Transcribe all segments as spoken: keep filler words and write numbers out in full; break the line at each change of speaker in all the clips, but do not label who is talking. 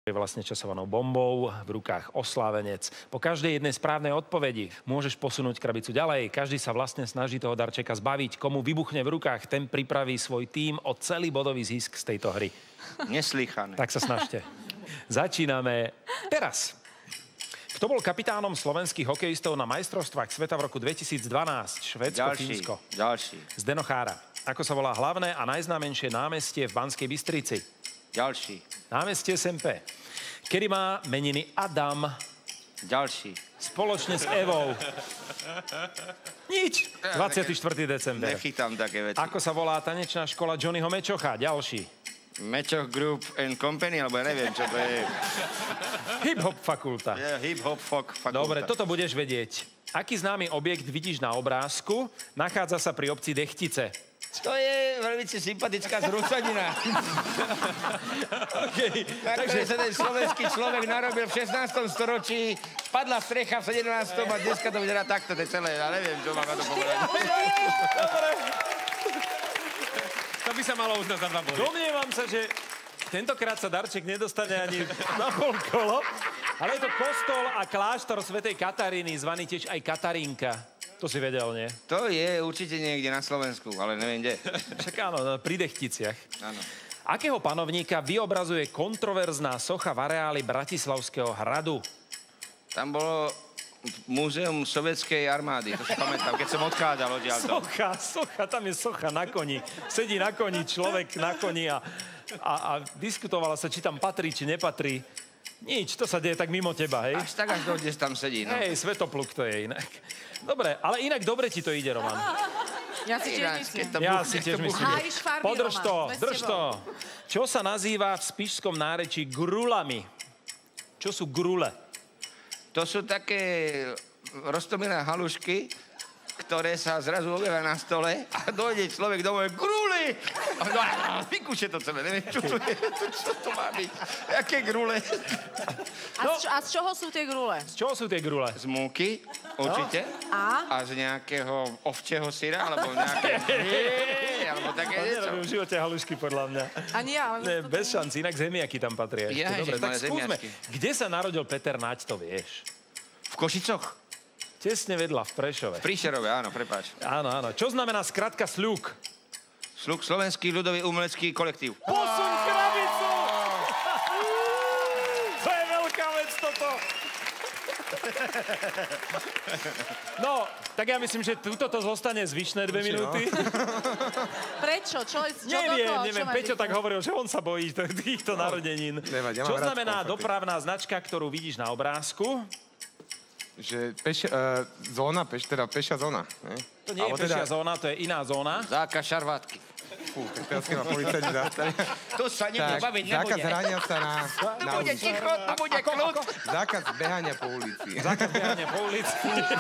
je vlastne časovanou bombou, v rukách oslávenec. Po každej jednej správnej odpovedi môžeš posunúť krabicu ďalej. Každý sa vlastne snaží toho darčeka zbaviť. Komu vybuchne v rukách, ten pripraví svoj tím o celý bodový zisk z tejto hry.
Neslýchané.
Tak sa snažte. Začíname teraz. Kto bol kapitánom slovenských hokejistov na majstrovstvách sveta v roku dvetisícdvanásť? Švédsko, Fínsko.
Ďalší.
Zdeno Chára. Ako sa volá hlavné a najznámejšie námestie v Banskej Bystrici?
Ďalší.
Námestie es em pé. Kedy má meniny Adam?
Ďalší.
Spoločne s Evou. Nič. dvadsiateho štvrtého december.
Nechytám také veci.
Ako sa volá tanečná škola Johnnyho Mečocha? Ďalší.
Mečoch Group and Company, alebo ja neviem, čo to je.
Hip-hop fakulta.
Je hip-hop fakulta.
Dobre, toto budeš vedieť. Aký známy objekt vidíš na obrázku? Nachádza sa pri obci Dechtice.
To je veľmi sympatická zrúcanina.
Okay.
Takže sa ten slovenský človek narobil v šestnástom storočí, padla strecha v sedemnástom a dneska to vyzerá takto, to je celé, ja neviem, čo mám na to povedať.
To by sa malo uznať za dva body.
Domnievam sa, že tentokrát sa darček nedostane ani na pol kolo, ale je to kostol a kláštor svätej Kataríny, zvaný tiež aj Katarínka. To si vedel, nie?
To je určite niekde na Slovensku, ale neviem kde.
Však áno, pri Dechticiach.
Áno.
Akého panovníka vyobrazuje kontroverzná socha v areáli Bratislavského hradu?
Tam bolo múzeum sovietskej armády, to si pamätám, keď som odchádzal odtiaľto.
Socha, socha, tam je socha na koni. Sedí na koni, človek na koni a, a, a diskutovala sa, či tam patrí, či nepatrí. Nič, to sa deje tak mimo teba, hej?
Až tak až do dnes tam sedí, no.
Hej, svetopluk to je inak. Dobre, ale inak dobre ti to ide, Roman.
Ja si tiež myslím.
Ja si tiež myslím.
Hájiš farby,
Podrž to,
Roman, bez
drž
tebou.
to. Čo sa nazýva v spišskom nárečí grulami? Čo sú grule?
To sú také roztomilé halušky, ktoré sa zrazu objavia na stole a dojde človek domov, gruli! A vykúše to celé, neviem, čo to je, čo to má byť, jaké grule.
A, z, a z čoho sú tie grule?
Z čoho sú tie grule?
Z múky, určite.
A?
A z nejakého ovčieho syra, alebo nejaké... alebo také
Ja
niečo.
nerobím v živote halušky, podľa mňa.
Ani ja, ale...
Ne, bez šanci, inak zemiaky tam patria. ešte.
Ja,
Dobre,
že
tak
moje
skúsme.
zemiačky.
Kde sa narodil Peter Nať, to vieš?
V Košicoch?
Tesne vedľa, v Prešove.
V Príšerove, áno, prepáč.
Áno, áno. Čo znamená skratka sľuk?
Sluk, Slovenský ľudový umelecký kolektív.
Posuň krabicu! To je veľká vec, toto. No, tak ja myslím, že túto to zostane zvyšné dve minúty.
Prečo? Čo, čo
Neviem,
doko,
neviem.
čo
Peťo
máš
tak hovoril, že on sa bojí týchto narodenín.
nevadí, ja mám
Čo
rád
znamená
konfety.
dopravná značka, ktorú vidíš na obrázku?
Že pešia, uh, zóna, peš, teda pešia zóna. Ne?
To nie je
Alebo
pešia
teda-
zóna, to je iná zóna.
Zákaz šarvátky.
Fú, tak teraz keď ma policajti zastaví.
To sa nebude
Tak,
baviť,
zákaz
nebude.
hrania sa na, na
Bude
ulici.
ticho, to bude kľud.
Zákaz behania po ulici.
Zákaz behania po ulici.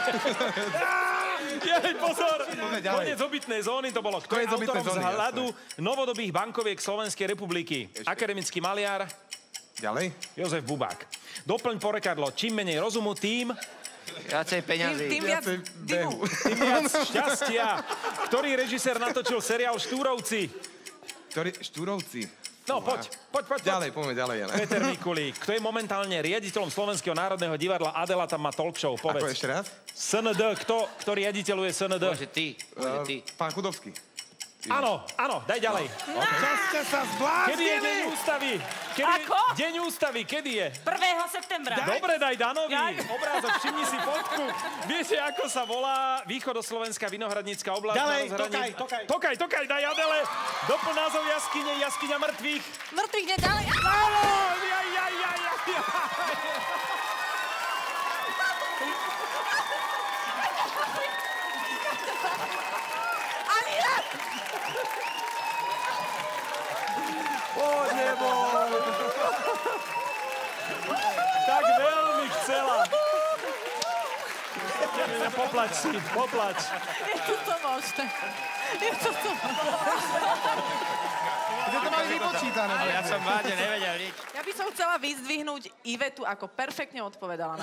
Jej, pozor!
Poďme ďalej.
Koniec obytnej zóny to bolo. Kto je
Koniec obytnej
autorom
zóny,
vzhľadu novodobých bankoviek Slovenskej republiky?
Ešte.
Akademický maliar
Ďalej?
Jozef Bubák. Doplň porekadlo. Čím menej rozumu, tým,
Viacej
Tým,
peňazí.
tým viac
Viacej behu.
dymu.
tým viac šťastia. Ktorý režisér natočil seriál Štúrovci?
Ktorý, Štúrovci.
No, poď, poď, poď. poď.
Ďalej, poďme ďalej. Ale.
Peter Mikulík. Kto je momentálne riaditeľom Slovenského národného divadla? Adela tam má talk show.
Ako
Povedz.
ešte raz?
es en dé. Kto, kto riaditeľuje es en dé?
Bože, ty. Bože, ty.
Uh, pán Chudovský.
Áno, áno, daj ďalej.
Čo ste sa
Kedy je deň
zbláznili?
ústavy? Kedy
Ako?
Deň ústavy, kedy je?
prvého septembra.
Dobre, daj Danovi.
Daj.
Obrázok, všimni si fotku. Viete, ako sa volá východoslovenská vinohradnícka oblasť?
Ďalej,
na rozhraní-
Tokaj, Tokaj.
Tokaj, Tokaj, daj Adele. Doplň názov jaskyne, jaskyňa mŕtvych.
Mŕtvych nedali.
Áno, jaj, jaj, jaj, jaj, jaj.
Ani ja.
O, neboj. Tak veľmi chcela. Poplač si, poplač.
Je to možné. Je to možné.
Kde to mali vypočítané?
Ja som vážne nevedel nič.
Ja by som chcela vyzdvihnúť Ivetu, ako perfektne odpovedala.